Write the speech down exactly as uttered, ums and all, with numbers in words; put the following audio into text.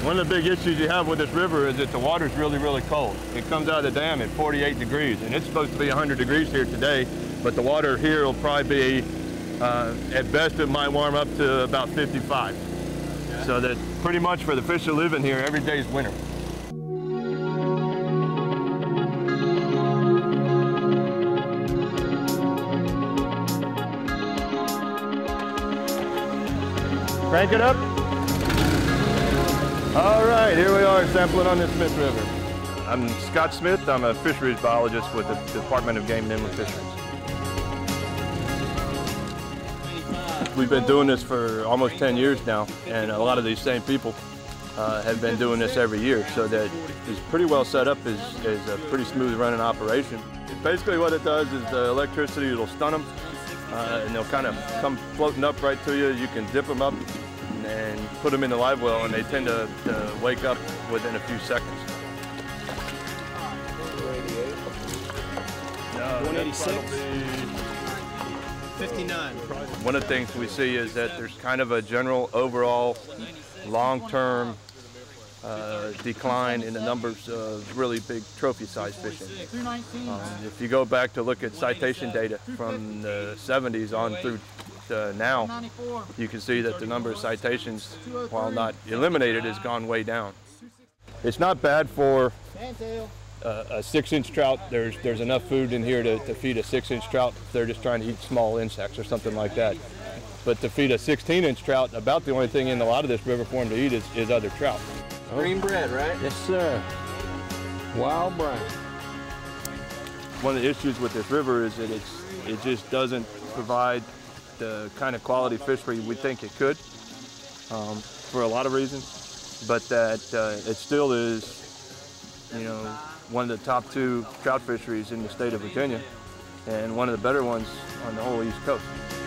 One of the big issues you have with this river is that the water's really, really cold. It comes out of the dam at forty-eight degrees, and it's supposed to be one hundred degrees here today, but the water here will probably be, uh, at best it might warm up to about fifty-five. Okay. So that pretty much for the fish that live in here, every day is winter. Crank it up. All right, here we are sampling on the Smith River. I'm Scott Smith. I'm a fisheries biologist with the Department of Game and Inland Fisheries. We've been doing this for almost ten years now, and a lot of these same people uh, have been doing this every year, so that it's pretty well set up as, as a pretty smooth running operation. Basically what it does is the electricity will stun them, uh, and they'll kind of come floating up right to you. You can dip them up and put them in the live well, and they tend to, to wake up within a few seconds. one eighty-six? fifty-nine. One of the things we see is that there's kind of a general overall long-term uh, decline in the numbers of really big trophy-sized fishing. Um, if you go back to look at citation data from the seventies on through Uh, now, you can see that the number of citations, while not eliminated, has gone way down. It's not bad for uh, a six-inch trout. There's there's enough food in here to, to feed a six-inch trout if they're just trying to eat small insects or something like that. But to feed a sixteen-inch trout, about the only thing in a lot of this river for them to eat is, is other trout. Green bread, right? Yes, sir. Wild brown. One of the issues with this river is that it's it just doesn't provide the kind of quality fishery we think it could, um, for a lot of reasons, but that uh, it still is, you know, one of the top two trout fisheries in the state of Virginia, and one of the better ones on the whole East Coast.